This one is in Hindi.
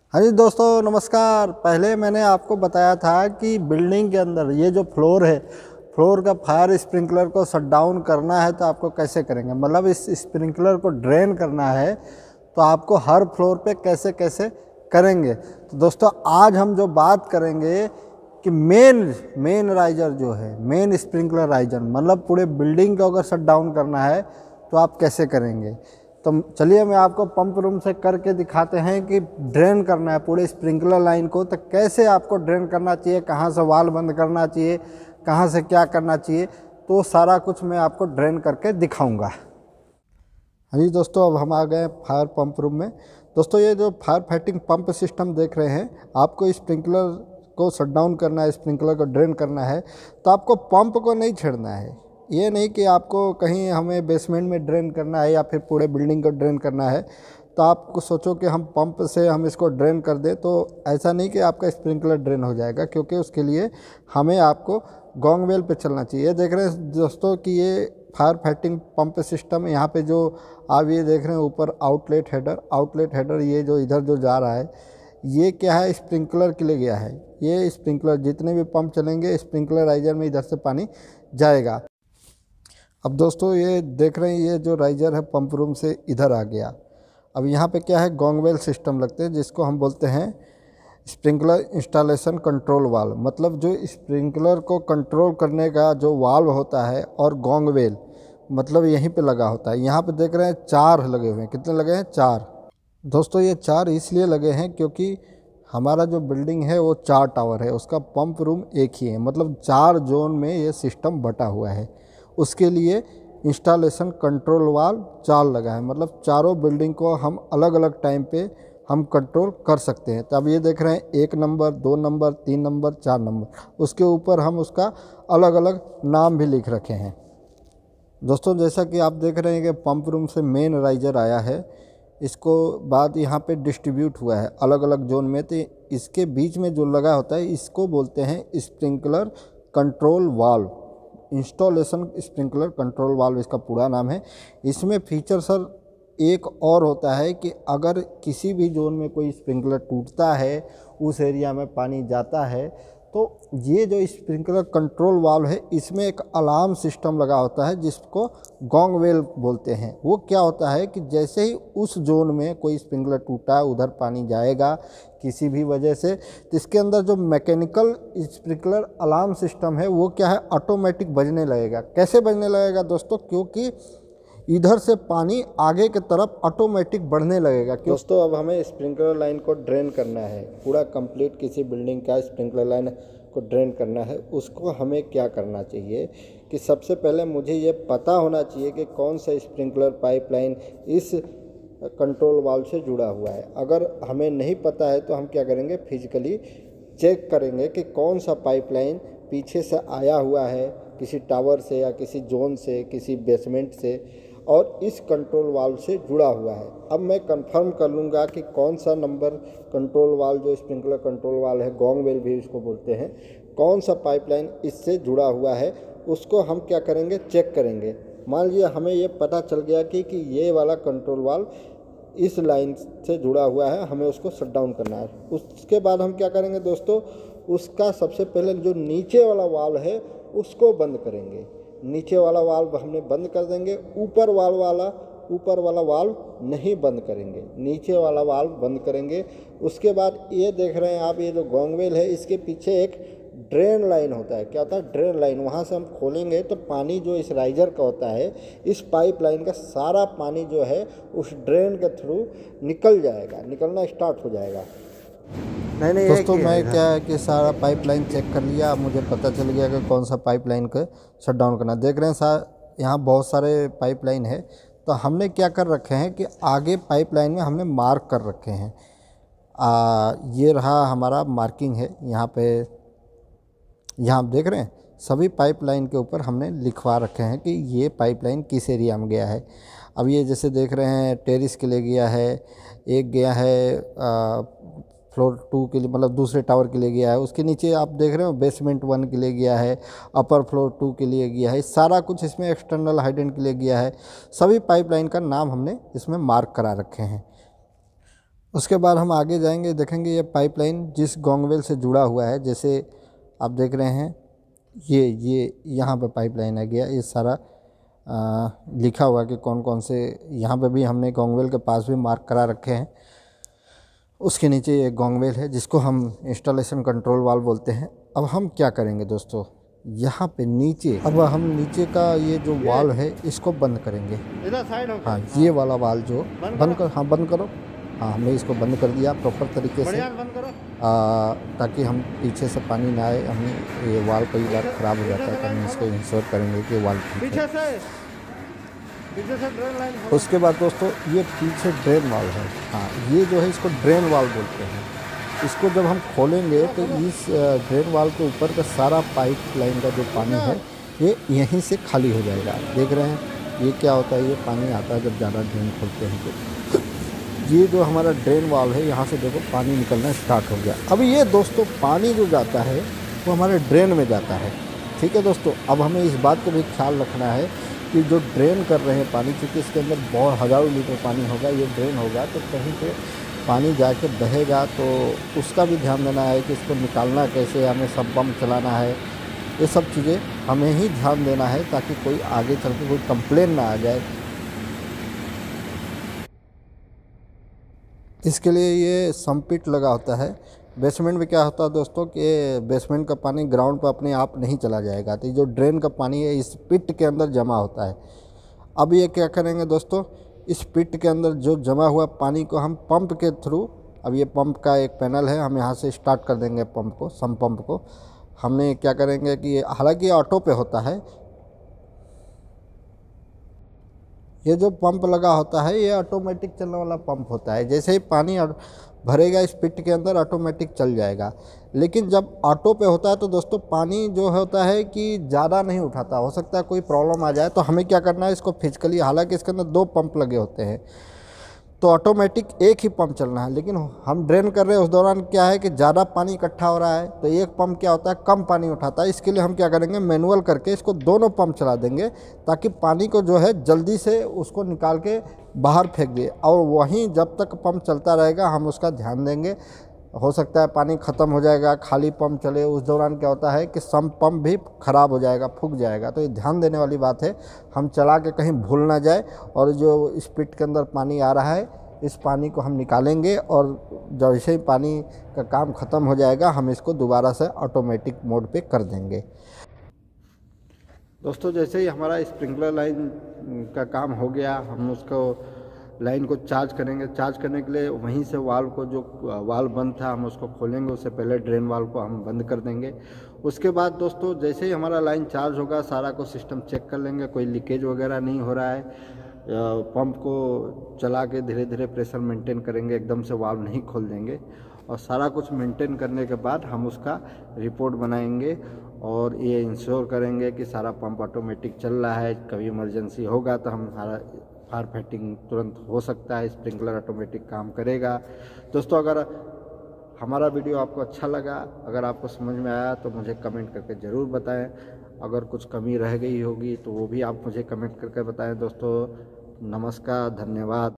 हाँ जी दोस्तों नमस्कार। पहले मैंने आपको बताया था कि बिल्डिंग के अंदर ये जो फ्लोर है, फ्लोर का फायर स्प्रिंकलर को शट डाउन करना है तो आपको कैसे करेंगे, मतलब इस स्प्रिंकलर को ड्रेन करना है तो आपको हर फ्लोर पे कैसे कैसे करेंगे। तो दोस्तों आज हम जो बात करेंगे कि मेन राइजर जो है, मेन स्प्रिंकलर राइजर, मतलब पूरे बिल्डिंग को अगर शट डाउन करना है तो आप कैसे करेंगे। तो चलिए मैं आपको पंप रूम से करके दिखाते हैं कि ड्रेन करना है पूरे स्प्रिंकलर लाइन को तो कैसे आपको ड्रेन करना चाहिए, कहाँ से वाल बंद करना चाहिए, कहाँ से क्या करना चाहिए, तो सारा कुछ मैं आपको ड्रेन करके दिखाऊंगा। हाँ जी दोस्तों, अब हम आ गए फायर पंप रूम में। दोस्तों ये जो फायर फाइटिंग पंप सिस्टम देख रहे हैं, आपको स्प्रिंकलर को शट डाउन करना है, स्प्रिंकलर को ड्रेन करना है तो आपको पंप को नहीं छेड़ना है। ये नहीं कि आपको कहीं हमें बेसमेंट में ड्रेन करना है या फिर पूरे बिल्डिंग को ड्रेन करना है तो आपको सोचो कि हम पंप से हम इसको ड्रेन कर दें, तो ऐसा नहीं कि आपका स्प्रिंकलर ड्रेन हो जाएगा, क्योंकि उसके लिए हमें आपको गॉन्ग वेल पे चलना चाहिए। देख रहे हैं दोस्तों कि ये फायर फाइटिंग पंप सिस्टम, यहाँ पे जो आप ये देख रहे हैं ऊपर आउटलेट हेडर ये जो इधर जो जा रहा है ये क्या है, स्प्रिंकलर के लिए गया है। ये स्प्रिंकलर जितने भी पंप चलेंगे स्प्रिंकलर राइजर में इधर से पानी जाएगा। अब दोस्तों ये देख रहे हैं ये जो राइजर है पंप रूम से इधर आ गया। अब यहाँ पे क्या है, गॉन्गवेल सिस्टम लगते हैं जिसको हम बोलते हैं स्प्रिंकलर इंस्टॉलेशन कंट्रोल वाल्व, मतलब जो स्प्रिंकलर को कंट्रोल करने का जो वाल्व होता है, और गॉन्गवेल मतलब यहीं पे लगा होता है। यहाँ पे देख रहे हैं 4 लगे हुए हैं। कितने लगे हैं? 4। दोस्तों ये 4 इसलिए लगे हैं क्योंकि हमारा जो बिल्डिंग है वो 4 टावर है, उसका पंप रूम एक ही है, मतलब 4 जोन में ये सिस्टम बटा हुआ है। उसके लिए इंस्टॉलेशन कंट्रोल वाल्व 4 लगा है, मतलब चारों बिल्डिंग को हम अलग अलग टाइम पे हम कंट्रोल कर सकते हैं। तब ये देख रहे हैं 1 नंबर, 2 नंबर, 3 नंबर, 4 नंबर, उसके ऊपर हम उसका अलग अलग नाम भी लिख रखे हैं। दोस्तों जैसा कि आप देख रहे हैं कि पंप रूम से मेन राइजर आया है, इसको बाद यहाँ पे डिस्ट्रीब्यूट हुआ है अलग अलग जोन में, तो इसके बीच में जो लगा होता है इसको बोलते हैं sprinkler control valve. Installation sprinkler control valve इसका पूरा नाम है। इसमें फीचर सर एक और होता है कि अगर किसी भी जोन में कोई स्प्रिंकलर टूटता है, उस एरिया में पानी जाता है, तो ये जो स्प्रिंकलर कंट्रोल वाल्व है इसमें एक अलार्म सिस्टम लगा होता है जिसको गॉन्ग वेल बोलते हैं। वो क्या होता है कि जैसे ही उस जोन में कोई स्प्रिंकलर टूटा, उधर पानी जाएगा किसी भी वजह से, तो इसके अंदर जो मैकेनिकल स्प्रिंकलर अलार्म सिस्टम है वो क्या है, ऑटोमेटिक बजने लगेगा। कैसे बजने लगेगा दोस्तों? क्योंकि इधर से पानी आगे की तरफ ऑटोमेटिक बढ़ने लगेगा। दोस्तों अब हमें स्प्रिंकलर लाइन को ड्रेन करना है, पूरा कंप्लीट किसी बिल्डिंग का स्प्रिंकलर लाइन को ड्रेन करना है। उसको हमें क्या करना चाहिए कि सबसे पहले मुझे ये पता होना चाहिए कि कौन सा स्प्रिंकलर पाइपलाइन इस कंट्रोल वाल्व से जुड़ा हुआ है। अगर हमें नहीं पता है तो हम क्या करेंगे, फिजिकली चेक करेंगे कि कौन सा पाइपलाइन पीछे से आया हुआ है, किसी टावर से या किसी जोन से, किसी बेसमेंट से, और इस कंट्रोल वाल्व से जुड़ा हुआ है। अब मैं कंफर्म कर लूँगा कि कौन सा नंबर कंट्रोल वाल्व, जो स्प्रिंकलर कंट्रोल वाल्व है, गॉन्ग वेल भी इसको बोलते हैं, कौन सा पाइपलाइन इससे जुड़ा हुआ है, उसको हम क्या करेंगे, चेक करेंगे। मान लीजिए हमें ये पता चल गया कि ये वाला कंट्रोल वाल्व इस लाइन से जुड़ा हुआ है, हमें उसको शट डाउन करना है। उसके बाद हम क्या करेंगे दोस्तों, उसका सबसे पहले जो नीचे वाला वाल्व है उसको बंद करेंगे। नीचे वाला वाल्व हमने बंद कर देंगे, ऊपर वाला वाल्व नहीं बंद करेंगे, नीचे वाला वाल्व बंद करेंगे। उसके बाद ये देख रहे हैं आप, ये जो गॉन्गवेल है इसके पीछे एक ड्रेन लाइन होता है। क्या होता है? Drain line. वहाँ से हम खोलेंगे तो पानी जो इस राइजर का होता है, इस पाइप लाइन का सारा पानी जो है उस ड्रेन के थ्रू निकल जाएगा, निकलना स्टार्ट हो जाएगा। नहीं दोस्तों मैं क्या है कि सारा पाइपलाइन चेक कर लिया, मुझे पता चल गया कि कौन सा पाइपलाइन को शट डाउन करना। देख रहे हैं यहाँ बहुत सारे पाइपलाइन है, तो हमने क्या कर रखे हैं कि आगे पाइपलाइन में हमने मार्क कर रखे हैं। ये रहा हमारा मार्किंग है यहाँ पे, यहाँ आप देख रहे हैं सभी पाइपलाइन के ऊपर हमने लिखवा रखे हैं कि ये पाइपलाइन किस एरिया में गया है। अब ये जैसे देख रहे हैं टेरिस के लिए गया है, एक गया है फ्लोर 2 के लिए, मतलब दूसरे टावर के लिए गया है। उसके नीचे आप देख रहे हो बेसमेंट 1 के लिए गया है, अपर फ्लोर 2 के लिए गया है। सारा कुछ इसमें एक्सटर्नल हाइडेंट के लिए गया है। सभी पाइपलाइन का नाम हमने इसमें मार्क करा रखे हैं। उसके बाद हम आगे जाएंगे, देखेंगे ये पाइपलाइन जिस गोंगवेल से जुड़ा हुआ है, जैसे आप देख रहे हैं ये यहाँ पे पाइपलाइन है गया, ये सारा लिखा हुआ है कि कौन कौन से, यहाँ पे भी हमने गोंगवेल के पास भी मार्क करा रखे हैं। उसके नीचे ये गोंगवेल है जिसको हम इंस्टॉलेशन कंट्रोल वाल्व बोलते हैं। अब हम क्या करेंगे दोस्तों, यहाँ पे नीचे, अब हम नीचे का ये जो वाल्व है इसको बंद करेंगे। हाँ, ये वाला वाल्व जो बंद कर, हाँ बंद करो। हाँ, हमने इसको बंद कर दिया प्रॉपर तरीके से, ताकि हम पीछे से पानी ना आए। हमें ये वाल्व कई बार ख़राब हो जाता है, तो हम इसको इंश्योर करेंगे कि वाल्व ठीक है। उसके बाद दोस्तों ये पीछे ड्रेन वाल्व है। हाँ, ये जो है इसको ड्रेन वाल्व बोलते हैं। इसको जब हम खोलेंगे तो इस ड्रेन वाल्व के ऊपर का सारा पाइप लाइन का जो पानी है ये यहीं से खाली हो जाएगा। देख रहे हैं ये क्या होता है, ये पानी आता है जब ज़्यादा ड्रेन खोलते हैं तो ये जो हमारा ड्रेन वाल्व है यहाँ से देखो पानी निकलना स्टार्ट हो गया। अब ये दोस्तों पानी जो जाता है वो हमारे ड्रेन में जाता है। ठीक है दोस्तों, अब हमें इस बात का भी ख्याल रखना है कि जो ड्रेन कर रहे हैं पानी, चूँकि इसके अंदर बहुत हज़ारों लीटर पानी होगा, ये ड्रेन होगा तो कहीं पे पानी जाके बहेगा, तो उसका भी ध्यान देना है कि इसको निकालना कैसे, हमें सब पंप चलाना है, ये सब चीज़ें हमें ही ध्यान देना है ताकि कोई आगे चल के कोई कंप्लेन ना आ जाए। इसके लिए ये सम्पिट लगा होता है। बेसमेंट में क्या होता है दोस्तों कि बेसमेंट का पानी ग्राउंड पर अपने आप नहीं चला जाएगा, तो जो ड्रेन का पानी है इस पिट के अंदर जमा होता है। अब ये क्या करेंगे दोस्तों, इस पिट के अंदर जो जमा हुआ पानी को हम पंप के थ्रू, अब ये पंप का एक पैनल है, हम यहाँ से स्टार्ट कर देंगे पंप को, सम पंप को। हमने क्या करेंगे कि हालांकि ये ऑटो पे होता है, ये जो पंप लगा होता है ये ऑटोमेटिक चलने वाला पंप होता है। जैसे ही पानी भरेगा इस पिट के अंदर ऑटोमेटिक चल जाएगा। लेकिन जब ऑटो पे होता है तो दोस्तों पानी जो होता है कि ज़्यादा नहीं उठाता, हो सकता है कोई प्रॉब्लम आ जाए, तो हमें क्या करना है इसको फिजिकली, हालांकि इसके अंदर 2 पंप लगे होते हैं तो ऑटोमेटिक एक ही पंप चलना है। लेकिन हम ड्रेन कर रहे हैं उस दौरान क्या है कि ज़्यादा पानी इकट्ठा हो रहा है, तो एक पंप क्या होता है कम पानी उठाता है। इसके लिए हम क्या करेंगे, मैनुअल करके इसको दोनों पंप चला देंगे ताकि पानी को जो है जल्दी से उसको निकाल के बाहर फेंक दिए, और वहीं जब तक पंप चलता रहेगा हम उसका ध्यान देंगे। हो सकता है पानी ख़त्म हो जाएगा, खाली पंप चले, उस दौरान क्या होता है कि सम पंप भी ख़राब हो जाएगा, फूक जाएगा। तो ये ध्यान देने वाली बात है, हम चला के कहीं भूल ना जाए। और जो इस पिट के अंदर पानी आ रहा है इस पानी को हम निकालेंगे, और जैसे ही पानी का काम ख़त्म हो जाएगा हम इसको दोबारा से ऑटोमेटिक मोड पे कर देंगे। दोस्तों जैसे ही हमारा स्प्रिंकलर लाइन का काम हो गया, हम उसको लाइन को चार्ज करेंगे। चार्ज करने के लिए वहीं से वाल्व को, जो वाल्व बंद था हम उसको खोलेंगे, उससे पहले ड्रेन वाल्व को हम बंद कर देंगे। उसके बाद दोस्तों जैसे ही हमारा लाइन चार्ज होगा सारा को सिस्टम चेक कर लेंगे, कोई लीकेज वगैरह नहीं हो रहा है। पंप को चला के धीरे धीरे प्रेशर मेंटेन करेंगे, एकदम से वाल्व नहीं खोल देंगे। और सारा कुछ मेंटेन करने के बाद हम उसका रिपोर्ट बनाएंगे और ये इंश्योर करेंगे कि सारा पंप ऑटोमेटिक चल रहा है। कभी इमरजेंसी होगा तो हमारा फायर फाइटिंग तुरंत हो सकता है, स्प्रिंकलर ऑटोमेटिक काम करेगा। दोस्तों अगर हमारा वीडियो आपको अच्छा लगा, अगर आपको समझ में आया तो मुझे कमेंट करके ज़रूर बताएं। अगर कुछ कमी रह गई होगी तो वो भी आप मुझे कमेंट करके बताएं। दोस्तों नमस्कार, धन्यवाद।